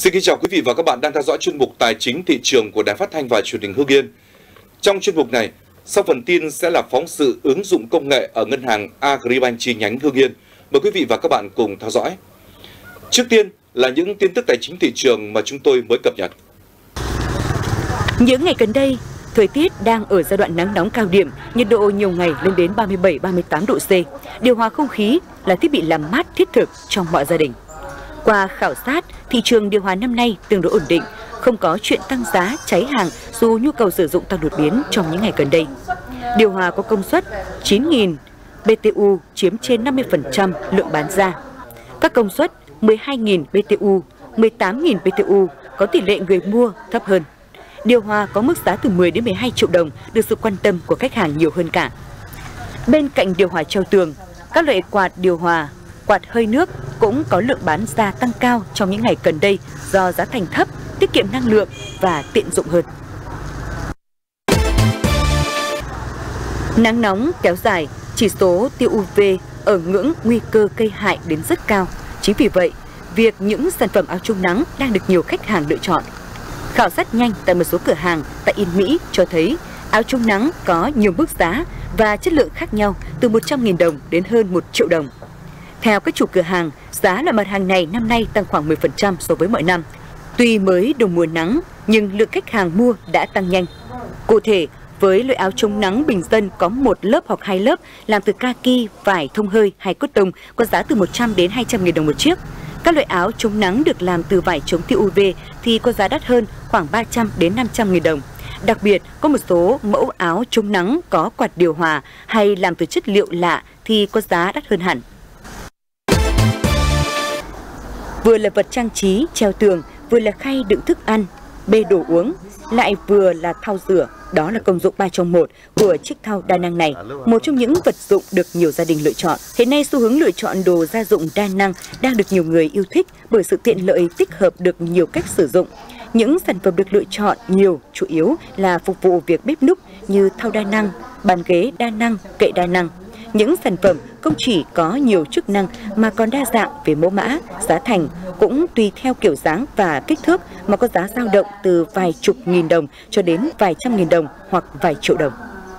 Xin kính chào quý vị và các bạn đang theo dõi chuyên mục Tài chính thị trường của Đài Phát thanh và Truyền hình Hưng Yên. Trong chuyên mục này, sau phần tin sẽ là phóng sự ứng dụng công nghệ ở ngân hàng Agribank chi nhánh Hưng Yên. Mời quý vị và các bạn cùng theo dõi. Trước tiên là những tin tức tài chính thị trường mà chúng tôi mới cập nhật. Những ngày gần đây, thời tiết đang ở giai đoạn nắng nóng cao điểm, nhiệt độ nhiều ngày lên đến 37-38 độ C. Điều hòa không khí là thiết bị làm mát thiết thực trong mọi gia đình. Qua khảo sát, thị trường điều hòa năm nay tương đối ổn định, không có chuyện tăng giá, cháy hàng dù nhu cầu sử dụng tăng đột biến trong những ngày gần đây. Điều hòa có công suất 9.000 BTU chiếm trên 50% lượng bán ra. Các công suất 12.000 BTU, 18.000 BTU có tỷ lệ người mua thấp hơn. Điều hòa có mức giá từ 10 đến 12 triệu đồng được sự quan tâm của khách hàng nhiều hơn cả. Bên cạnh điều hòa treo tường, các loại quạt điều hòa, quạt hơi nước cũng có lượng bán ra tăng cao trong những ngày gần đây do giá thành thấp, tiết kiệm năng lượng và tiện dụng hơn. Nắng nóng kéo dài, chỉ số tia UV ở ngưỡng nguy cơ gây hại đến rất cao. Chính vì vậy, việc những sản phẩm áo chống nắng đang được nhiều khách hàng lựa chọn. Khảo sát nhanh tại một số cửa hàng tại Yên Mỹ cho thấy áo chống nắng có nhiều mức giá và chất lượng khác nhau từ 100.000 đồng đến hơn 1 triệu đồng. Theo các chủ cửa hàng, giá loại mặt hàng này năm nay tăng khoảng 10% so với mọi năm. Tuy mới đầu mùa nắng, nhưng lượng khách hàng mua đã tăng nhanh. Cụ thể, với loại áo chống nắng bình dân có một lớp hoặc hai lớp làm từ kaki, vải thông hơi hay cotton có giá từ 100 đến 200.000 đồng một chiếc. Các loại áo chống nắng được làm từ vải chống tia UV thì có giá đắt hơn khoảng 300 đến 500.000 đồng. Đặc biệt, có một số mẫu áo chống nắng có quạt điều hòa hay làm từ chất liệu lạ thì có giá đắt hơn hẳn. Vừa là vật trang trí, treo tường, vừa là khay đựng thức ăn, bê đồ uống, lại vừa là thau rửa. Đó là công dụng 3 trong 1 của chiếc thau đa năng này, một trong những vật dụng được nhiều gia đình lựa chọn. Hiện nay, xu hướng lựa chọn đồ gia dụng đa năng đang được nhiều người yêu thích bởi sự tiện lợi tích hợp được nhiều cách sử dụng. Những sản phẩm được lựa chọn nhiều chủ yếu là phục vụ việc bếp núc như thau đa năng, bàn ghế đa năng, kệ đa năng. Những sản phẩm không chỉ có nhiều chức năng mà còn đa dạng về mẫu mã, giá thành cũng tùy theo kiểu dáng và kích thước mà có giá dao động từ vài chục nghìn đồng cho đến vài trăm nghìn đồng hoặc vài triệu đồng.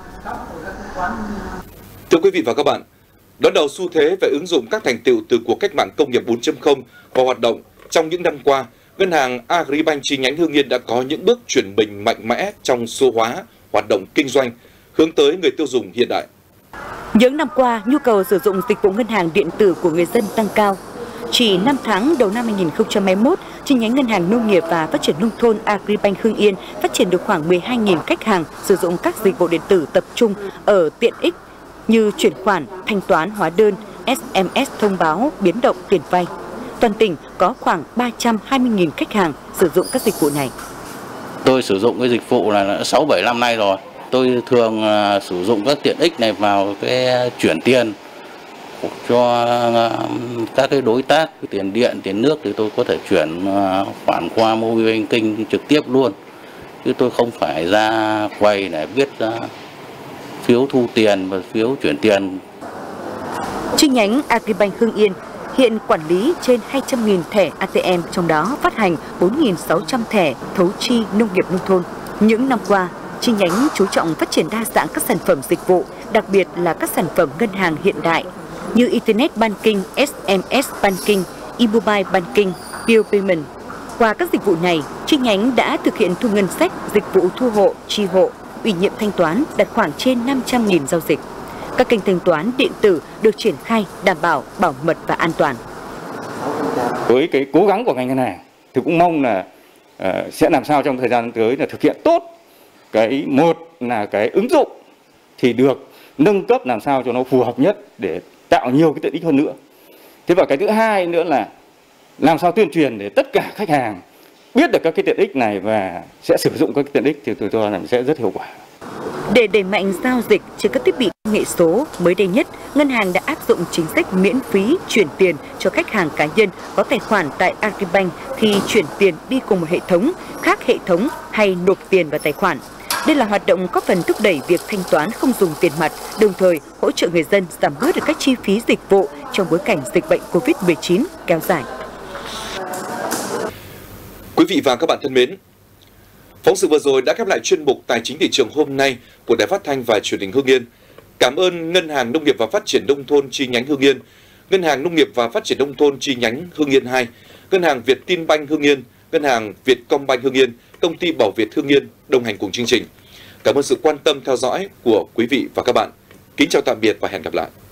Thưa quý vị và các bạn, đón đầu xu thế về ứng dụng các thành tựu từ cuộc cách mạng công nghiệp 4.0 vào hoạt động trong những năm qua, ngân hàng Agribank chi nhánh Hưng Yên đã có những bước chuyển mình mạnh mẽ trong số hóa hoạt động kinh doanh, hướng tới người tiêu dùng hiện đại. Những năm qua, nhu cầu sử dụng dịch vụ ngân hàng điện tử của người dân tăng cao. Chỉ 5 tháng đầu năm 2021, chi nhánh Ngân hàng Nông nghiệp và Phát triển Nông thôn Agribank Hưng Yên phát triển được khoảng 12.000 khách hàng sử dụng các dịch vụ điện tử tập trung ở tiện ích như chuyển khoản, thanh toán hóa đơn, SMS thông báo biến động tiền vay. Toàn tỉnh có khoảng 320.000 khách hàng sử dụng các dịch vụ này. Tôi sử dụng cái dịch vụ là 6-7 năm nay rồi. Tôi thường sử dụng các tiện ích này vào cái chuyển tiền cho các cái đối tác, cái tiền điện, tiền nước thì tôi có thể chuyển khoản qua mobile banking trực tiếp luôn, chứ tôi không phải ra quầy để viết phiếu thu tiền và phiếu chuyển tiền. Chi nhánh Agribank Hưng Yên hiện quản lý trên 200.000 thẻ ATM, trong đó phát hành 4.600 thẻ thấu chi nông nghiệp nông thôn. Những năm qua, chi nhánh chú trọng phát triển đa dạng các sản phẩm dịch vụ, đặc biệt là các sản phẩm ngân hàng hiện đại như Internet Banking, SMS Banking, e-mobile Banking, Bill Payment. Qua các dịch vụ này, chi nhánh đã thực hiện thu ngân sách, dịch vụ thu hộ, chi hộ, ủy nhiệm thanh toán đạt khoảng trên 500.000 giao dịch. Các kênh thanh toán điện tử được triển khai đảm bảo bảo mật và an toàn. Với cái cố gắng của ngành ngân hàng thì cũng mong là sẽ làm sao trong thời gian tới là thực hiện tốt một là cái ứng dụng thì được nâng cấp làm sao cho nó phù hợp nhất để tạo nhiều cái tiện ích hơn nữa. Thế và cái thứ hai nữa là làm sao tuyên truyền để tất cả khách hàng biết được các cái tiện ích này và sẽ sử dụng các cái tiện ích thì tôi cho rằng sẽ rất hiệu quả. Để đẩy mạnh giao dịch trên các thiết bị công nghệ số, mới đây nhất, ngân hàng đã áp dụng chính sách miễn phí chuyển tiền cho khách hàng cá nhân có tài khoản tại Agribank khi chuyển tiền đi cùng một hệ thống, khác hệ thống hay nộp tiền vào tài khoản. Đây là hoạt động góp phần thúc đẩy việc thanh toán không dùng tiền mặt, đồng thời hỗ trợ người dân giảm bớt được các chi phí dịch vụ trong bối cảnh dịch bệnh COVID-19 kéo dài. Quý vị và các bạn thân mến, phóng sự vừa rồi đã khép lại chuyên mục Tài chính thị trường hôm nay của Đài Phát thanh và Truyền hình Hưng Yên. Cảm ơn Ngân hàng Nông nghiệp và Phát triển Nông thôn chi nhánh Hưng Yên, Ngân hàng Nông nghiệp và Phát triển Nông thôn chi nhánh Hưng Yên 2, Ngân hàng Vietinbank Hưng Yên, Ngân hàng Vietcombank Hưng Yên, Công ty Bảo Việt Hưng Yên đồng hành cùng chương trình. Cảm ơn sự quan tâm theo dõi của quý vị và các bạn. Kính chào tạm biệt và hẹn gặp lại.